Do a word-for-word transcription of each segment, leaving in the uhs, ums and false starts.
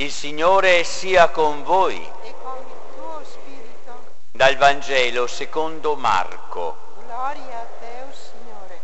Il Signore sia con voi. E con il tuo spirito. Dal Vangelo secondo Marco. Gloria a te, o Signore.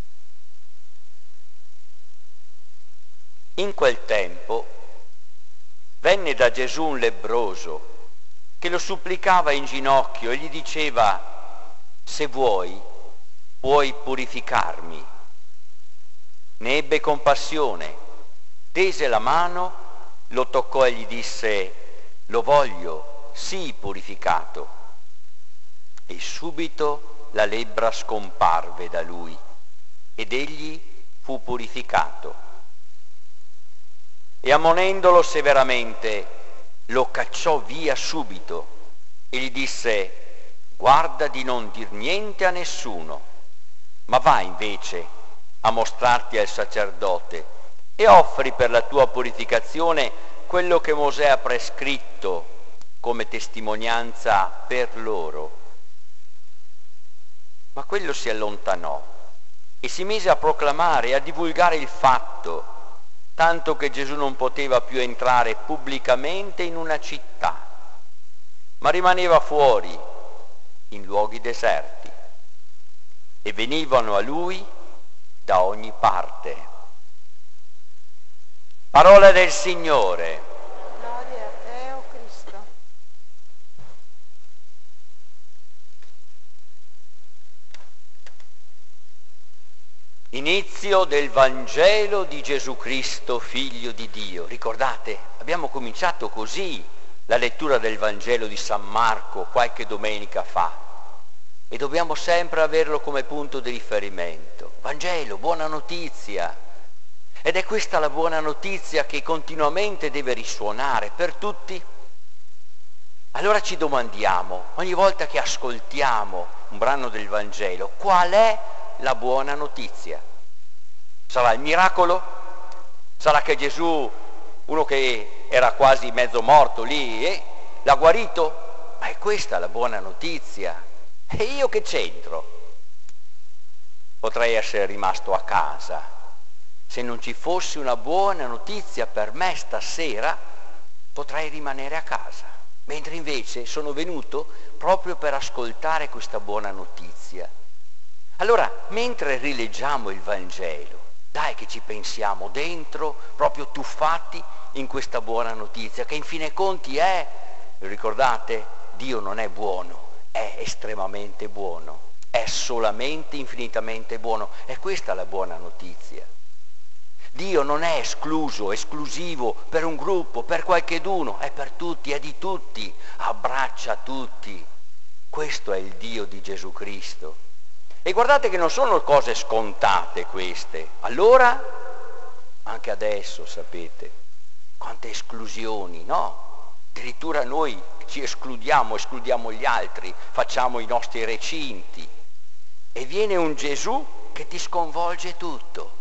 In quel tempo venne da Gesù un lebbroso che lo supplicava in ginocchio e gli diceva: se vuoi, puoi purificarmi. Ne ebbe compassione, tese la mano, lo toccò e gli disse: lo voglio, sii purificato. E subito la lebbra scomparve da lui ed egli fu purificato. E ammonendolo severamente lo cacciò via subito e gli disse: guarda di non dir niente a nessuno, ma va invece a mostrarti al sacerdote e offri per la tua purificazione quello che Mosè ha prescritto come testimonianza per loro. Ma quello si allontanò e si mise a proclamare e a divulgare il fatto, tanto che Gesù non poteva più entrare pubblicamente in una città, ma rimaneva fuori in luoghi deserti, e venivano a lui da ogni parte. Parola del Signore. Gloria a te, o Cristo. Inizio del Vangelo di Gesù Cristo, Figlio di Dio. Ricordate, abbiamo cominciato così la lettura del Vangelo di San Marco qualche domenica fa e dobbiamo sempre averlo come punto di riferimento. Vangelo, buona notizia. Ed è questa la buona notizia che continuamente deve risuonare per tutti. Allora ci domandiamo, ogni volta che ascoltiamo un brano del Vangelo, qual è la buona notizia? Sarà il miracolo? Sarà che Gesù, uno che era quasi mezzo morto lì, eh, l'ha guarito? Ma è questa la buona notizia. E io che c'entro? Potrei essere rimasto a casa. Se non ci fosse una buona notizia per me stasera, potrei rimanere a casa. Mentre invece sono venuto proprio per ascoltare questa buona notizia. Allora, mentre rileggiamo il Vangelo, dai che ci pensiamo dentro, proprio tuffati in questa buona notizia, che in fin dei conti è, ricordate, Dio non è buono, è estremamente buono, è solamente infinitamente buono. È questa la buona notizia. Dio non è escluso, esclusivo per un gruppo, per qualcheduno, è per tutti, è di tutti, abbraccia tutti. Questo è il Dio di Gesù Cristo. E guardate che non sono cose scontate queste. Allora, anche adesso, sapete, quante esclusioni, no? Addirittura noi ci escludiamo, escludiamo gli altri, facciamo i nostri recinti. E viene un Gesù che ti sconvolge tutto.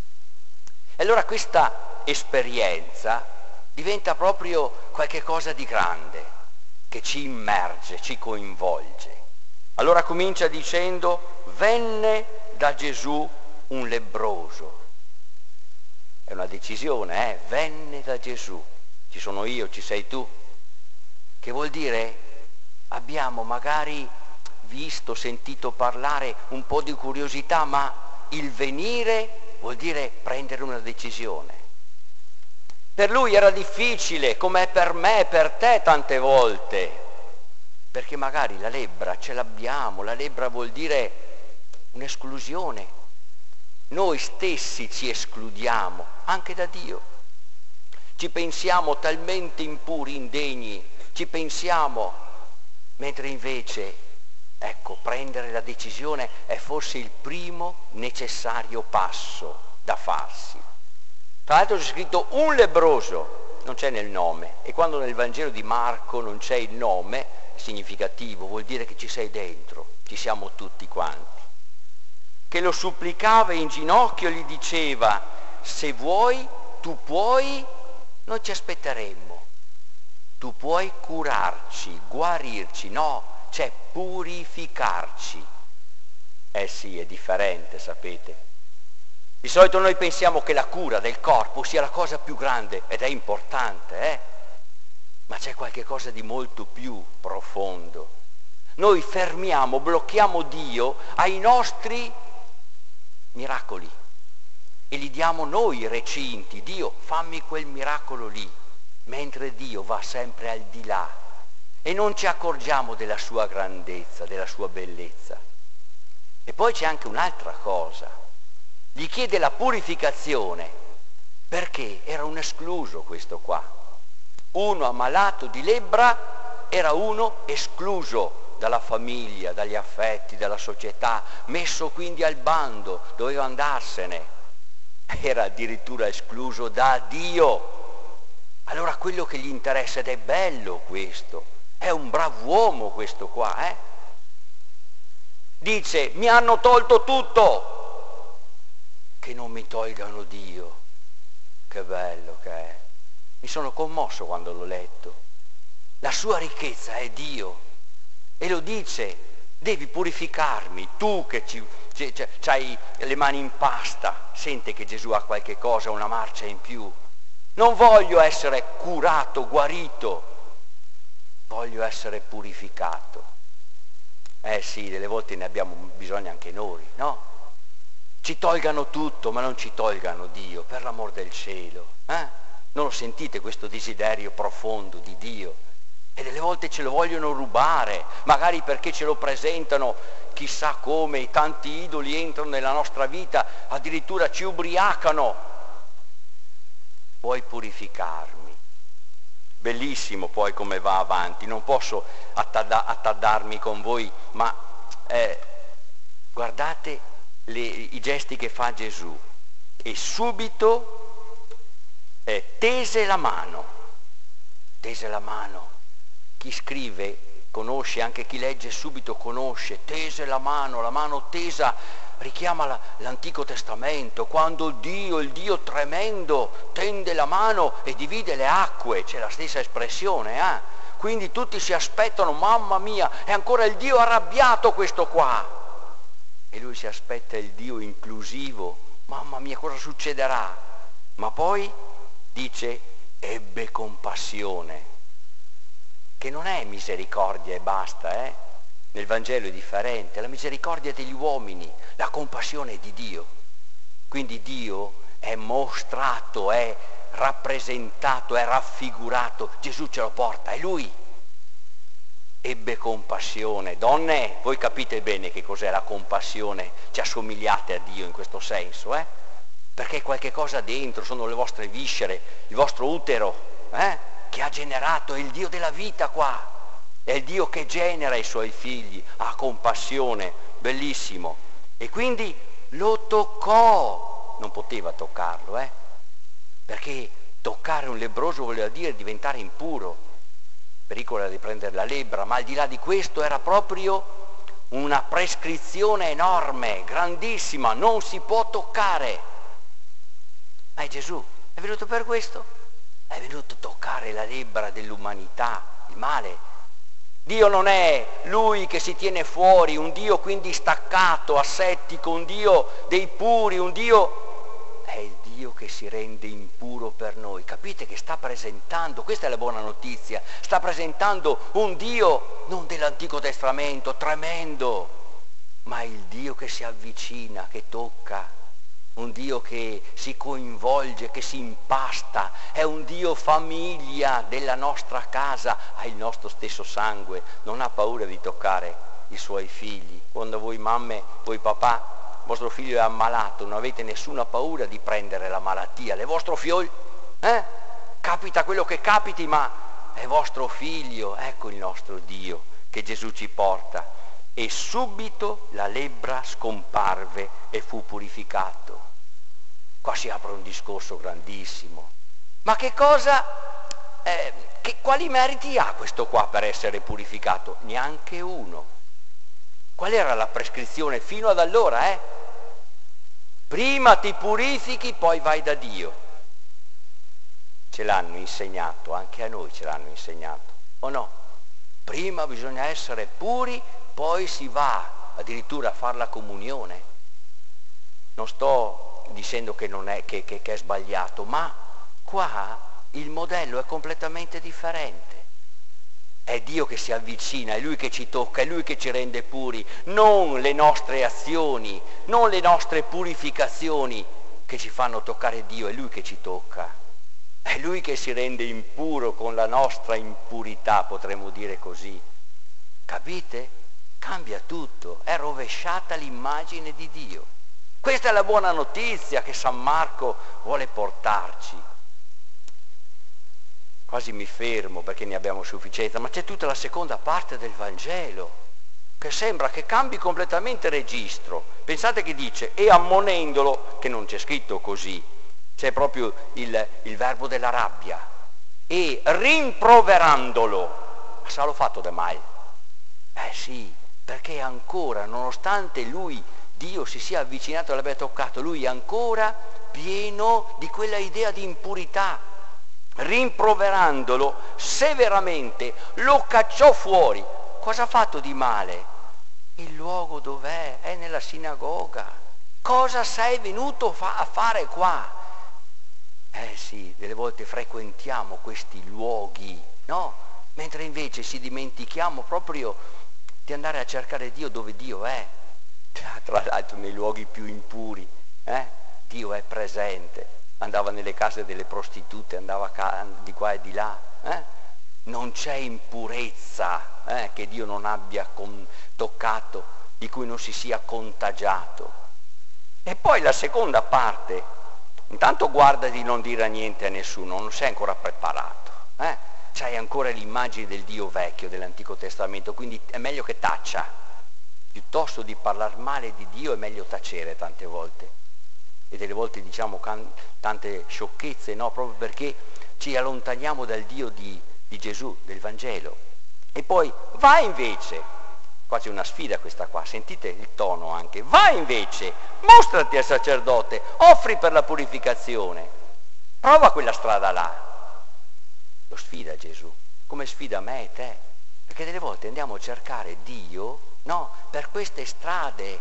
E allora questa esperienza diventa proprio qualche cosa di grande, che ci immerge, ci coinvolge. Allora comincia dicendo: venne da Gesù un lebbroso. È una decisione, eh? Venne da Gesù. Ci sono io, ci sei tu. Che vuol dire? Abbiamo magari visto, sentito parlare, un po' di curiosità, ma il venire vuol dire prendere una decisione. Per lui era difficile, come è per me e per te tante volte, perché magari la lebbra ce l'abbiamo, la lebbra vuol dire un'esclusione. Noi stessi ci escludiamo, anche da Dio. Ci pensiamo talmente impuri, indegni, ci pensiamo, mentre invece, ecco, prendere la decisione è forse il primo necessario passo da farsi. Tra l'altro c'è scritto un lebbroso, non c'è nel nome, e quando nel Vangelo di Marco non c'è il nome, è significativo, vuol dire che ci sei dentro, ci siamo tutti quanti. Che lo supplicava in ginocchio, gli diceva: se vuoi, tu puoi, noi ci aspetteremmo, tu puoi curarci, guarirci, no, c'è purificarci. Eh sì, è differente, sapete. Di solito noi pensiamo che la cura del corpo sia la cosa più grande, ed è importante, eh? Ma c'è qualche cosa di molto più profondo. Noi fermiamo, blocchiamo Dio ai nostri miracoli e gli diamo noi recinti. Dio, fammi quel miracolo lì, mentre Dio va sempre al di là e non ci accorgiamo della sua grandezza, della sua bellezza. E poi c'è anche un'altra cosa. Gli chiede la purificazione perché era un escluso questo qua. Uno ammalato di lebbra era uno escluso dalla famiglia, dagli affetti, dalla società, messo quindi al bando, doveva andarsene. Era addirittura escluso da Dio. Allora quello che gli interessa, ed è bello questo, è un brav'uomo questo qua, eh? Dice, mi hanno tolto tutto, che non mi tolgano Dio. Che bello che è. Mi sono commosso quando l'ho letto. La sua ricchezza è Dio e lo dice, devi purificarmi, tu che ci, hai le mani in pasta, sente che Gesù ha qualche cosa, una marcia in più. Non voglio essere curato, guarito, voglio essere purificato. Eh sì, delle volte ne abbiamo bisogno anche noi, no? Ci tolgano tutto, ma non ci tolgano Dio, per l'amor del cielo. Eh? Non lo sentite questo desiderio profondo di Dio? E delle volte ce lo vogliono rubare, magari perché ce lo presentano chissà come, i tanti idoli entrano nella nostra vita, addirittura ci ubriacano. Vuoi purificarmi? Bellissimo poi come va avanti, non posso attada- attardarmi con voi, ma eh, guardate Le, i gesti che fa Gesù. E subito eh, tese la mano, tese la mano. Chi scrive conosce, anche chi legge subito conosce, tese la mano, la mano tesa richiama la, l'Antico Testamento, quando Dio, il Dio tremendo, tende la mano e divide le acque, c'è la stessa espressione, eh? Quindi tutti si aspettano, mamma mia, è ancora il Dio arrabbiato questo qua. E lui si aspetta il Dio inclusivo, mamma mia cosa succederà? Ma poi dice ebbe compassione, che non è misericordia e basta, eh? Nel Vangelo è differente, la misericordia degli uomini, la compassione è di Dio. Quindi Dio è mostrato, è rappresentato, è raffigurato, Gesù ce lo porta, è lui. Ebbe compassione. Donne, voi capite bene che cos'è la compassione, ci assomigliate a Dio in questo senso, eh? Perché qualche cosa dentro, sono le vostre viscere, il vostro utero, eh? Che ha generato, è il Dio della vita qua, è il Dio che genera i suoi figli, ha compassione, bellissimo. E quindi lo toccò, non poteva toccarlo, eh? Perché toccare un lebbroso voleva dire diventare impuro, pericolo di prendere la lebbra, ma al di là di questo era proprio una prescrizione enorme, grandissima, non si può toccare. Ma è Gesù, è venuto per questo, è venuto a toccare la lebbra dell'umanità, il male. Dio non è lui che si tiene fuori, un Dio quindi staccato, assettico, un Dio dei puri, un Dio... è il Dio che si rende impuro per noi. Capite che sta presentando, questa è la buona notizia, sta presentando un Dio non dell'Antico Testamento, tremendo, ma il Dio che si avvicina, che tocca, un Dio che si coinvolge, che si impasta, è un Dio famiglia della nostra casa, ha il nostro stesso sangue, non ha paura di toccare i suoi figli. Quando voi mamme, voi papà, vostro figlio è ammalato, non avete nessuna paura di prendere la malattia, le vostro figlio, eh? Capita quello che capiti, ma è vostro figlio, ecco il nostro Dio che Gesù ci porta. E subito la lebbra scomparve e fu purificato. Qua si apre un discorso grandissimo. Ma che cosa, eh, che, quali meriti ha questo qua per essere purificato? Neanche uno. Qual era la prescrizione fino ad allora, eh? Prima ti purifichi, poi vai da Dio. Ce l'hanno insegnato, anche a noi ce l'hanno insegnato, o no? Prima bisogna essere puri, poi si va addirittura a fare la comunione. Non sto dicendo che, non è, che, che, che è sbagliato, ma qua il modello è completamente differente. È Dio che si avvicina, è Lui che ci tocca, è Lui che ci rende puri, non le nostre azioni, non le nostre purificazioni che ci fanno toccare Dio, è Lui che ci tocca. È Lui che si rende impuro con la nostra impurità, potremmo dire così. Capite? Cambia tutto, è rovesciata l'immagine di Dio. Questa è la buona notizia che San Marco vuole portarci. Quasi mi fermo perché ne abbiamo sufficienza, ma c'è tutta la seconda parte del Vangelo che sembra che cambi completamente registro. Pensate che dice, e ammonendolo, che non c'è scritto così, c'è proprio il, il verbo della rabbia, e rimproverandolo. Ma sa l'ho fatto da mai? Eh sì, perché ancora, nonostante lui, Dio si sia avvicinato e l'abbia toccato, lui è ancora pieno di quella idea di impurità. Rimproverandolo severamente lo cacciò fuori. Cosa ha fatto di male? Il luogo dov'è? È nella sinagoga. Cosa sei venuto fa- a fare qua? Eh sì, delle volte frequentiamo questi luoghi, no? Mentre invece ci dimentichiamo proprio di andare a cercare Dio dove Dio è. Tra l'altro nei luoghi più impuri, eh? Dio è presente. Andava nelle case delle prostitute, andava di qua e di là. Eh? Non c'è impurezza eh, che Dio non abbia con, toccato, di cui non si sia contagiato. E poi la seconda parte, intanto guarda di non dire niente a nessuno, non sei ancora preparato. Eh? C'hai ancora l'immagine del Dio vecchio, dell'Antico Testamento, quindi è meglio che taccia. Piuttosto di parlare male di Dio è meglio tacere tante volte. E delle volte diciamo can- tante sciocchezze, no? Proprio perché ci allontaniamo dal Dio di, di Gesù, del Vangelo. E poi va invece, qua c'è una sfida questa qua, sentite il tono anche, va invece, mostrati al sacerdote, offri per la purificazione, prova quella strada là. Lo sfida Gesù, come sfida me e te, perché delle volte andiamo a cercare Dio, no, per queste strade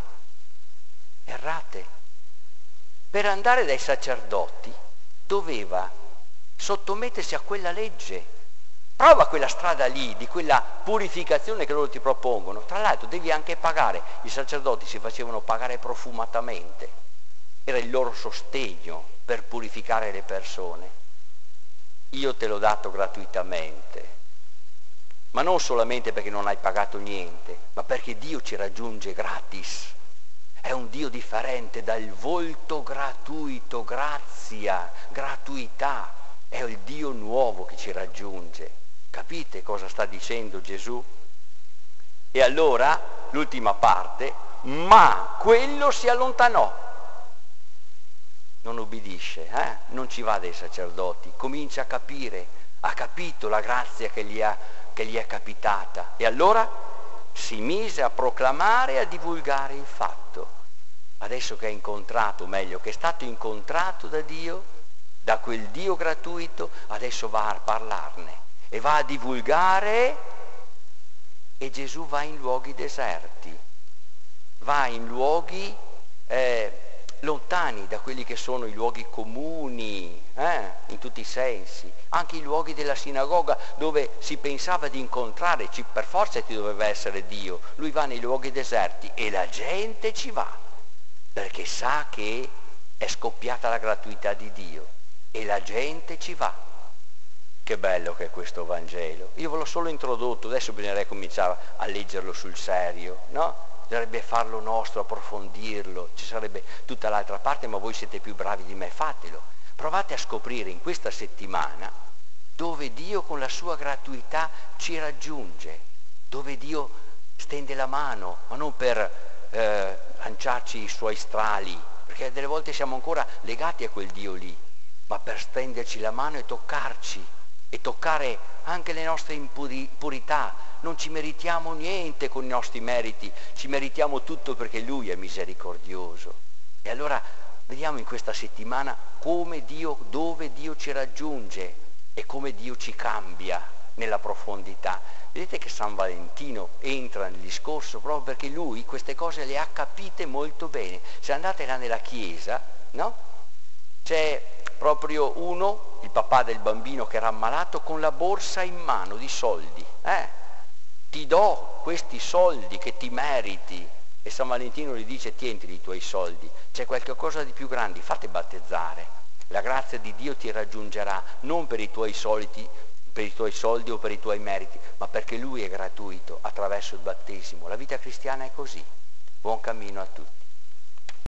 errate. Per andare dai sacerdoti doveva sottomettersi a quella legge. Prova quella strada lì, di quella purificazione che loro ti propongono. Tra l'altro devi anche pagare. I sacerdoti si facevano pagare profumatamente. Era il loro sostegno per purificare le persone. Io te l'ho dato gratuitamente. Ma non solamente perché non hai pagato niente, ma perché Dio ci raggiunge gratis. È un Dio differente dal volto gratuito, grazia, gratuità. È il Dio nuovo che ci raggiunge. Capite cosa sta dicendo Gesù? E allora, l'ultima parte, ma quello si allontanò. Non obbedisce, eh? Non ci va dai sacerdoti, comincia a capire, ha capito la grazia che gli, ha, che gli è capitata. E allora si mise a proclamare e a divulgare il fatto. Adesso che è incontrato, meglio, che è stato incontrato da Dio, da quel Dio gratuito, adesso va a parlarne e va a divulgare. E Gesù va in luoghi deserti, va in luoghi eh, lontani da quelli che sono i luoghi comuni, eh, in tutti i sensi, anche i luoghi della sinagoga dove si pensava di incontrare, ci, per forza ci doveva essere Dio. Lui va nei luoghi deserti e la gente ci va, perché sa che è scoppiata la gratuità di Dio e la gente ci va. Che bello che è questo Vangelo. Io ve l'ho solo introdotto, adesso bisognerebbe cominciare a leggerlo sul serio, no? Bisognerebbe farlo nostro, approfondirlo, ci sarebbe tutta l'altra parte, ma voi siete più bravi di me, fatelo. Provate a scoprire in questa settimana dove Dio con la sua gratuità ci raggiunge, dove Dio stende la mano, ma non per eh, lanciarci i suoi strali, perché delle volte siamo ancora legati a quel Dio lì, ma per stenderci la mano e toccarci, e toccare anche le nostre impurità. Non ci meritiamo niente con i nostri meriti, ci meritiamo tutto perché Lui è misericordioso. E allora vediamo in questa settimana come Dio, dove Dio ci raggiunge e come Dio ci cambia nella profondità. Vedete che San Valentino entra nel discorso proprio perché lui queste cose le ha capite molto bene. Se andate là nella chiesa, no? C'è proprio uno, il papà del bambino che era ammalato, con la borsa in mano di soldi. Eh, ti do questi soldi che ti meriti. E San Valentino gli dice: tienti i tuoi soldi, c'è qualcosa di più grande, fate battezzare. La grazia di Dio ti raggiungerà non per i tuoi soliti, per i tuoi soldi o per i tuoi meriti, ma perché Lui è gratuito attraverso il battesimo. La vita cristiana è così. Buon cammino a tutti.